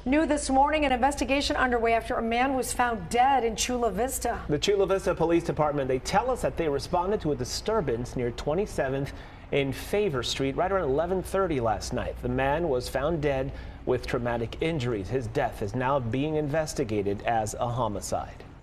New this morning, an investigation underway after a man was found dead in Chula Vista. The Chula Vista Police Department, they tell us that they responded to a disturbance near 27th in Favor Street right around 11:30 last night. The man was found dead with traumatic injuries. His death is now being investigated as a homicide.